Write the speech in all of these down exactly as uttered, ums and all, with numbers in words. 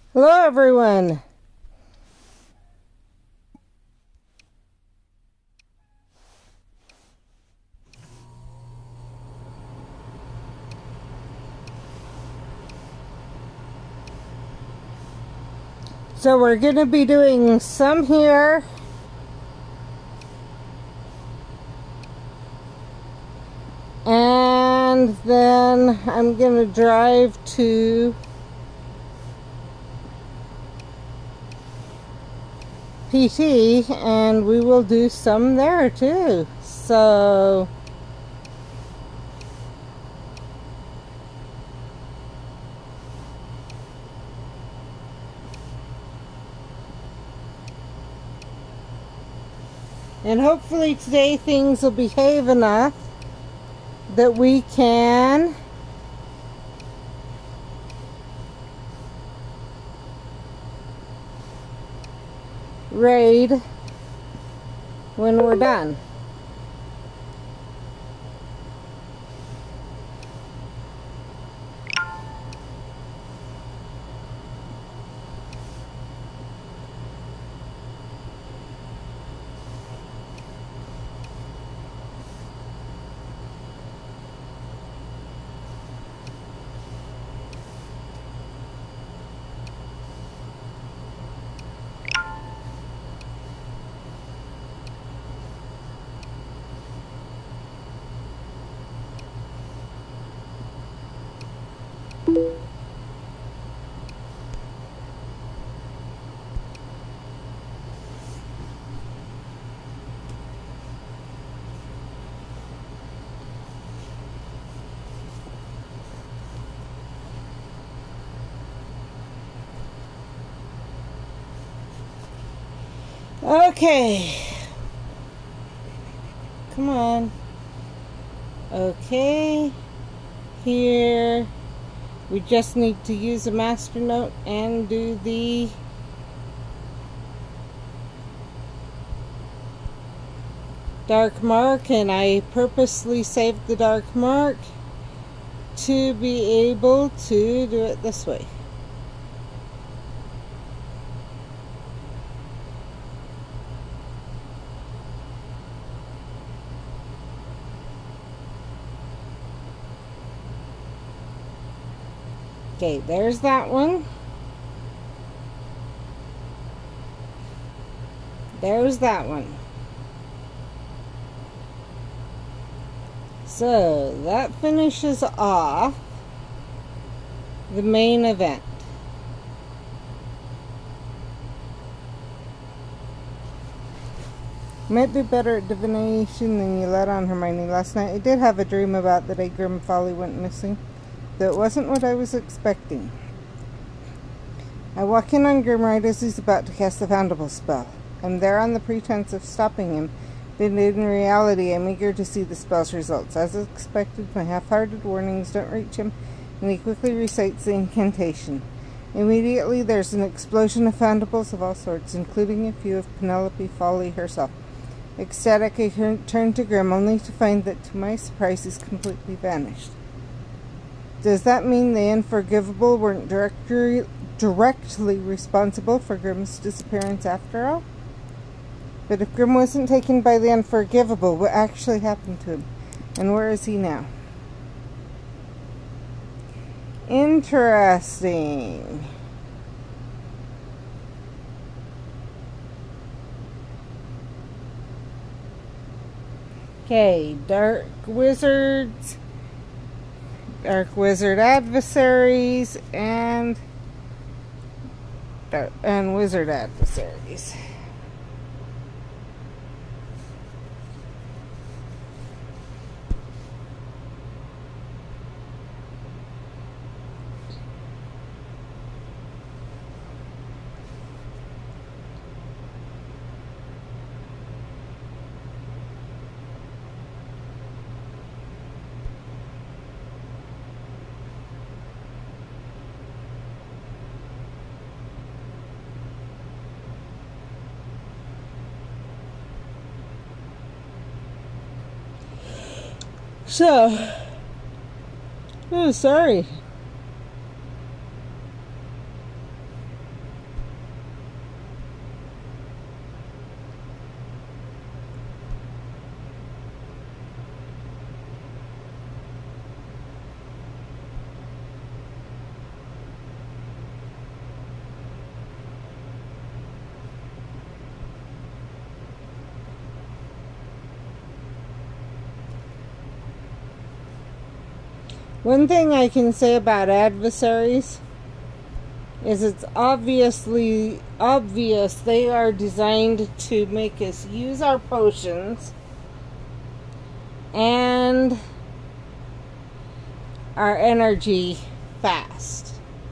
Hello, everyone. So we're going to be doing some here. And then I'm going to drive to P T and we will do some there too. So and hopefully today things will behave enough that we can raid when we're done. Okay. Come on. Okay. Here. We just need to use a master note and do the dark mark, and I purposely saved the dark mark to be able to do it this way. Okay, there's that one. There's that one. So that finishes off the main event. Might be better at divination than you let on, Hermione. Last night I did have a dream about the day Grim Folly went missing. That wasn't what I was expecting. I walk in on Grim right as he's about to cast the Foundable spell. I'm there on the pretense of stopping him, but in reality I'm eager to see the spell's results. As expected, my half-hearted warnings don't reach him, and he quickly recites the incantation. Immediately there's an explosion of Foundables of all sorts, including a few of Penelope Folly herself. Ecstatic, I turn to Grim, only to find that, to my surprise, he's completely vanished. Does that mean the Unforgivable weren't directly, directly responsible for Grim's disappearance after all? But if Grim wasn't taken by the Unforgivable, what actually happened to him? And where is he now? Interesting. Okay, Dark Wizards. Dark Wizard Adversaries and Dark, and Wizard Adversaries. So, oh, sorry. One thing I can say about Adversaries is it's obviously obvious they are designed to make us use our potions and our energy fast.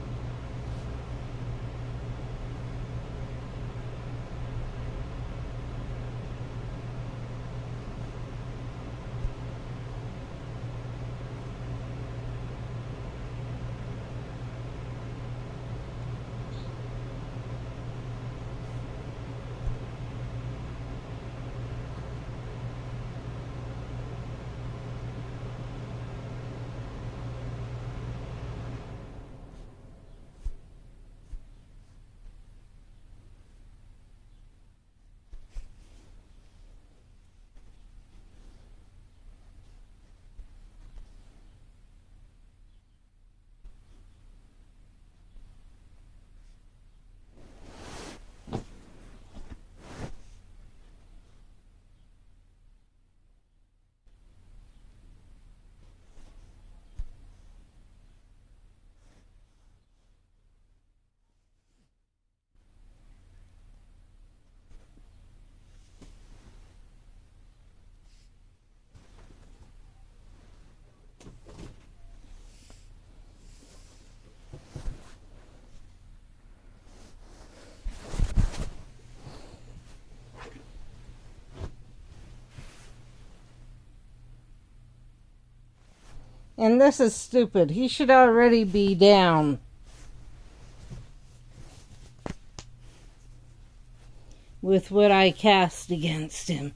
And this is stupid. He should already be down with what I cast against him.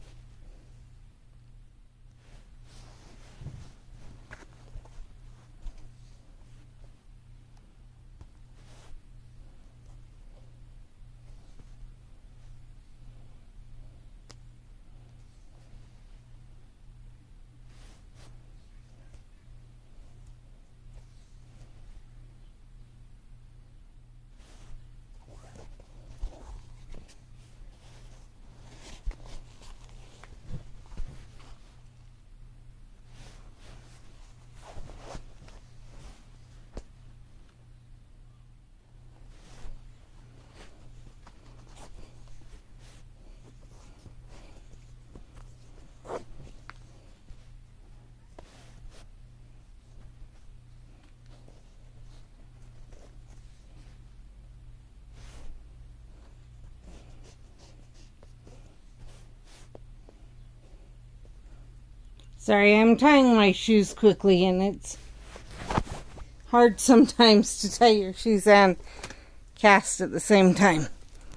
Sorry, I'm tying my shoes quickly, and it's hard sometimes to tie your shoes and cast at the same time.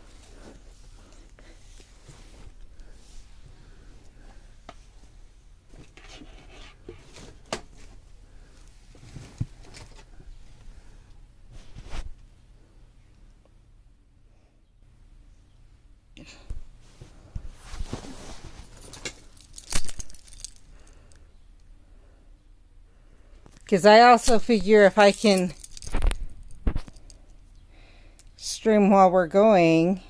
Because I also figure if I can stream while we're going,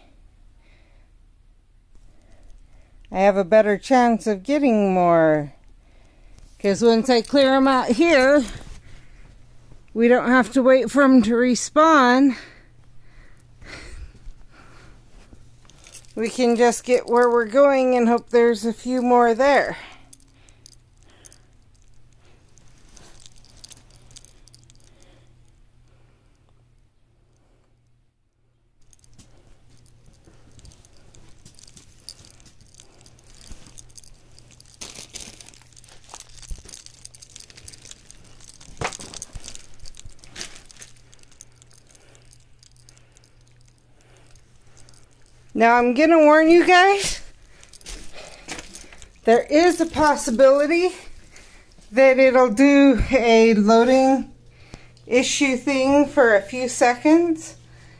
I have a better chance of getting more. Because once I clear them out here, we don't have to wait for them to respawn. We can just get where we're going and hope there's a few more there. Now I'm going to warn you guys, there is a possibility that it'll do a loading issue thing for a few seconds.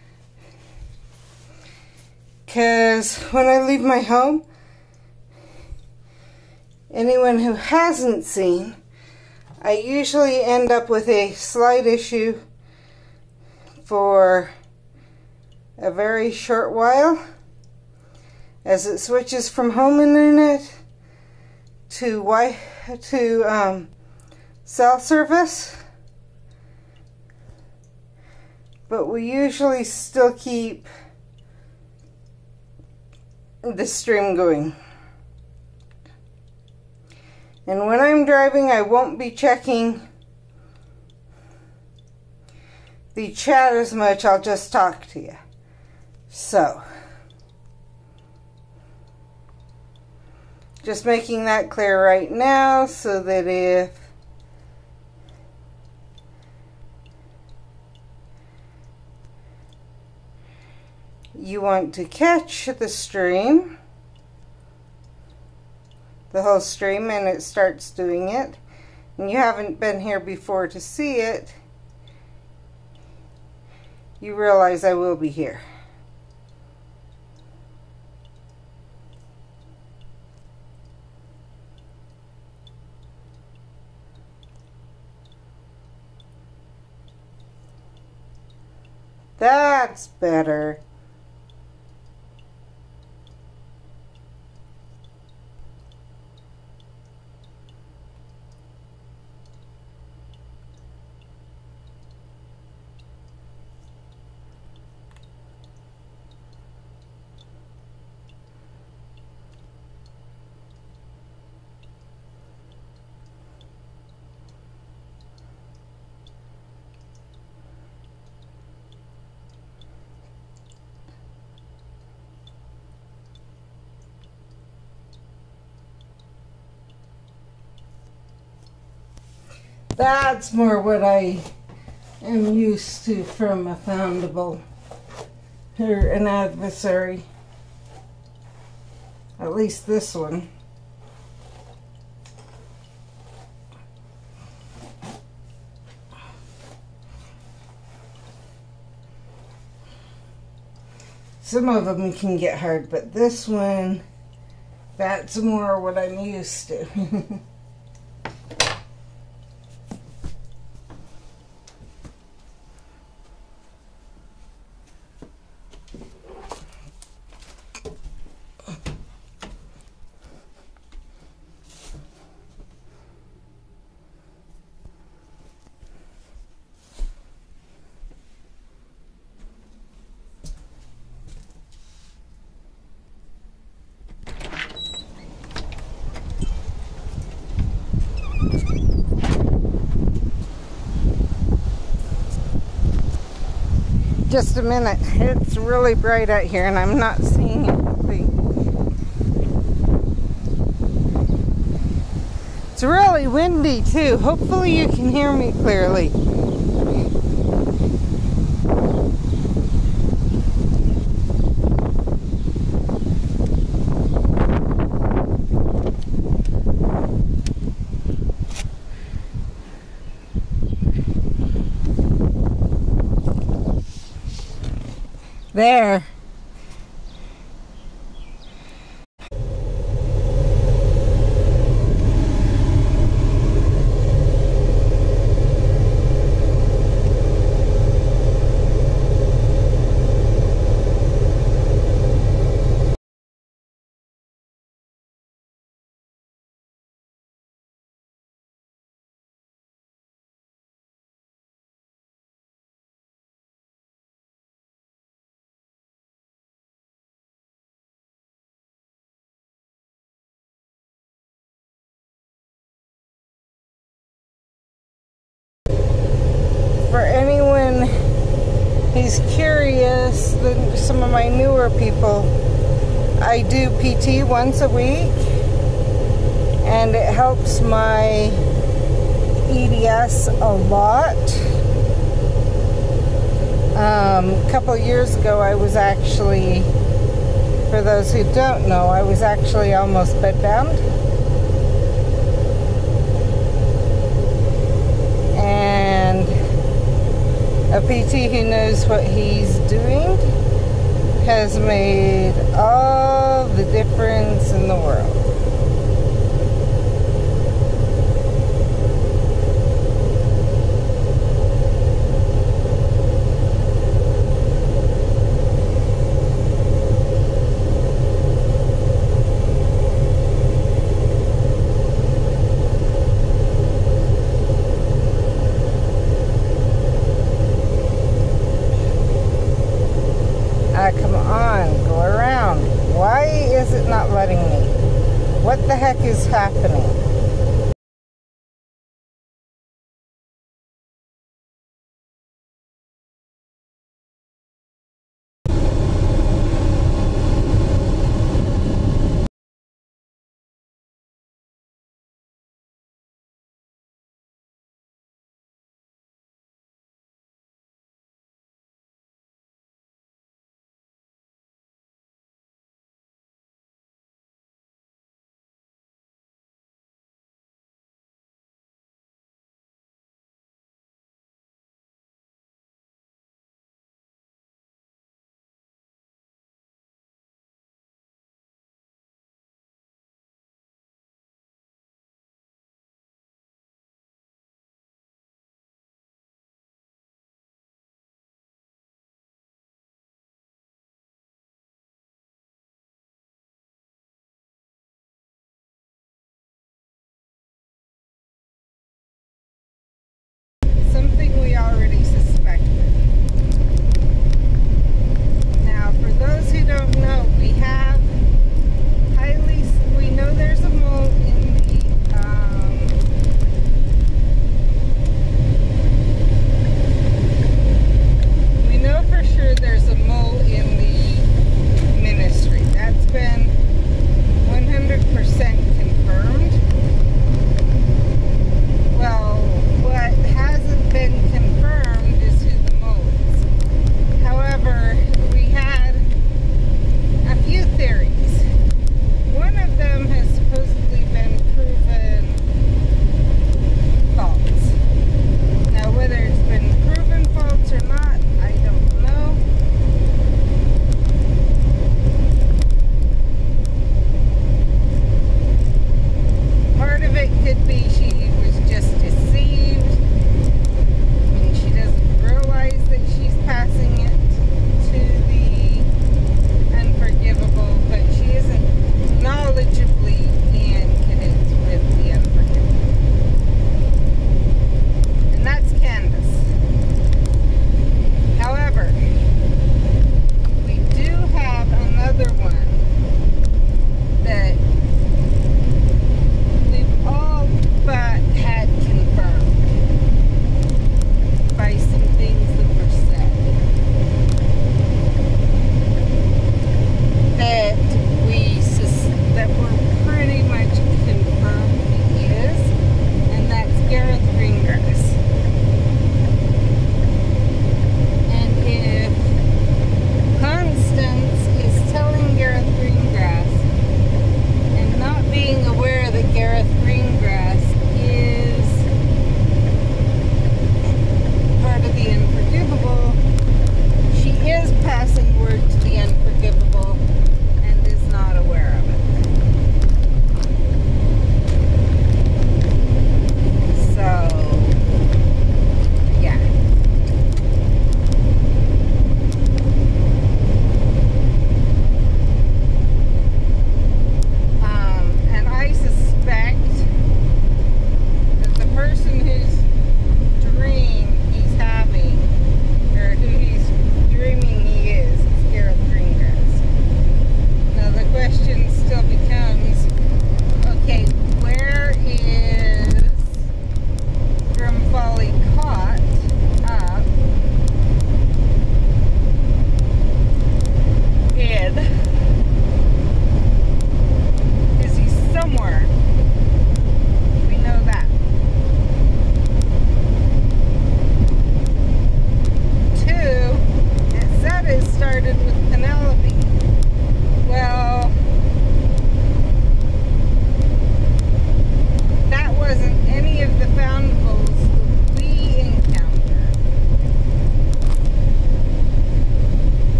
Because when I leave my home, anyone who hasn't seen, I usually end up with a slight issue for a very short while, as it switches from home internet to wi to um, cell service, but we usually still keep the stream going. And when I'm driving, I won't be checking the chat as much. I'll just talk to you. So, just making that clear right now so that if you want to catch the stream, the whole stream, and it starts doing it, and you haven't been here before to see it, you realize I will be here. That's better. That's more what I am used to from a foundable or an adversary. At least this one. Some of them can get hard, but this one, that's more what I'm used to. Just a minute. It's really bright out here and I'm not seeing anything. It's really windy too. Hopefully you can hear me clearly. There. For anyone who's curious, the, some of my newer people, I do P T once a week, and it helps my E D S a lot. Um, a couple of years ago, I was actually, for those who don't know, I was actually almost bedbound. And a P T who knows what he's doing has made all the difference in the world. is it not letting me? What the heck is happening?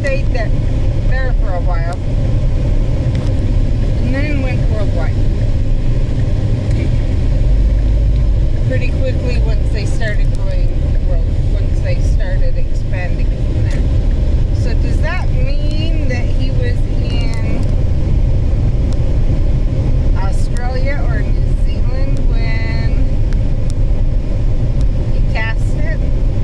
stayed there, there for a while, and then went worldwide. Pretty quickly once they started going world, once they started expanding from there. So does that mean that he was in Australia or New Zealand when he cast it?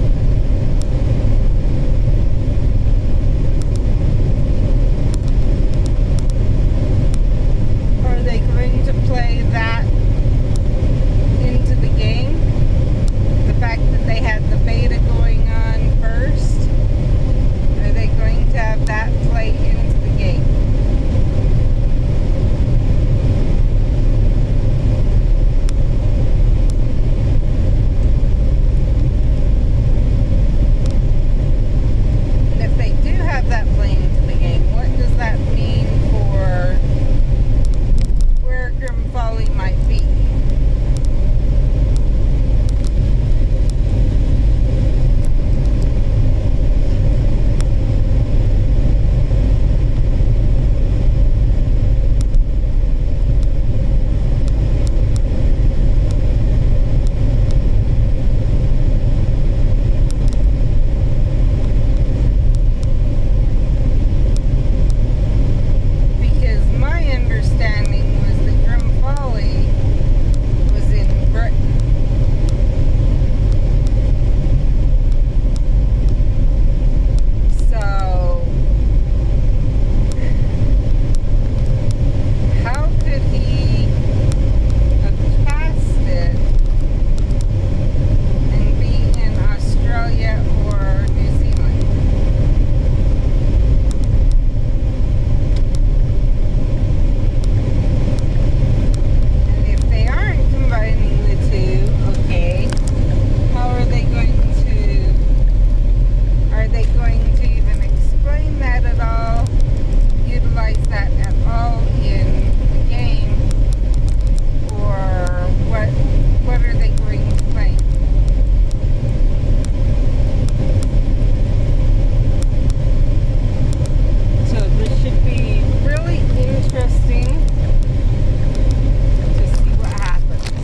Are they going to play that into the game? The fact that they had the beta going on first? Are they going to have that play into the game? And if they do have that play into the game, what does that mean for where Grim Folly might be? Because my understanding was that Grim Folly was in Britain. So, how could he have cast it and be in Australia or New Zealand? And if they aren't combining the two, okay, how are they going to, are they going to even explain that at all, utilize that at all in the game, or what, what are they going to claim? So this should be really interesting to see what happens.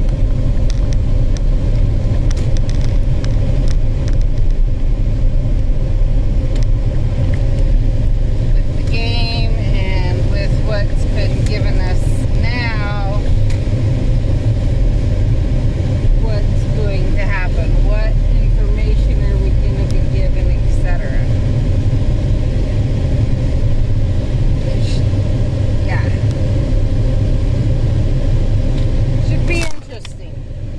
With the game and with what's been given us now, what's going to happen? What information are we going to be given, et cetera? Yeah. Should be interesting.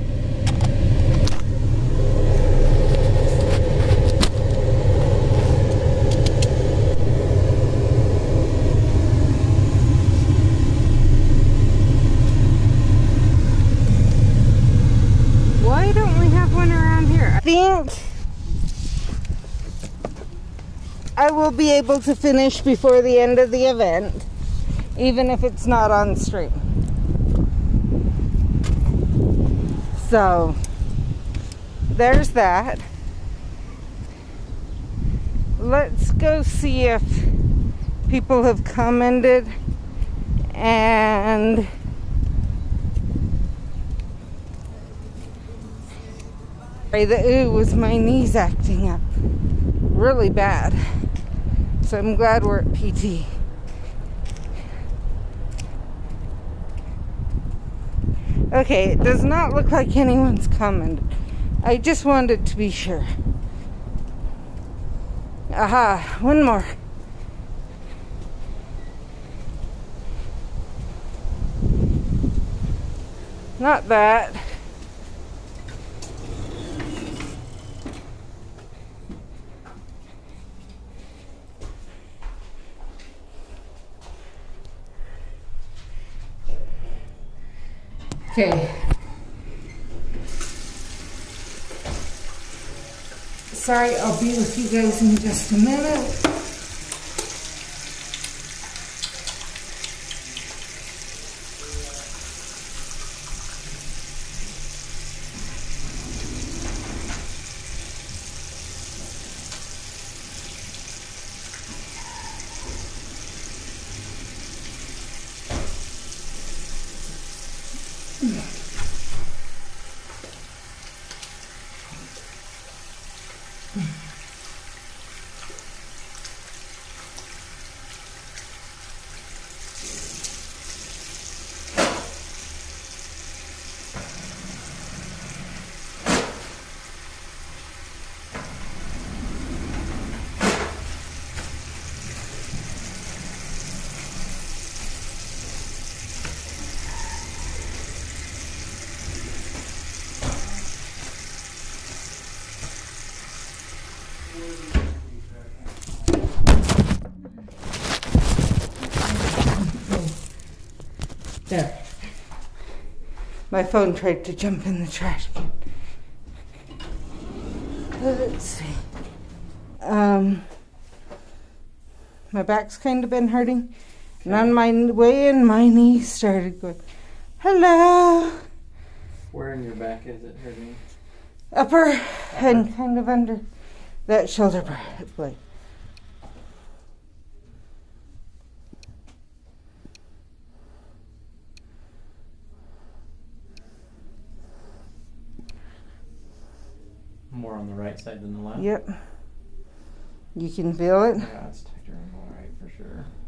Why don't we have one around here? I think I will be able to finish before the end of the event, even if it's not on stream. So, there's that. Let's go see if people have commented and the ooh was my knees acting up really bad. So I'm glad we're at P T. Okay, it does not look like anyone's commented. I just wanted to be sure. Aha, one more. Not that. Okay. Sorry, I'll be with you guys in just a minute. There. My phone tried to jump in the trash can. Let's see. Um, my back's kind of been hurting. And on my way in, my knee started going, hello. Where in your back is it hurting? Upper, Upper. And kind of under that shoulder blade. More on the right side than the left? Yep. You can feel it? Yeah, it's tighter on the right for sure.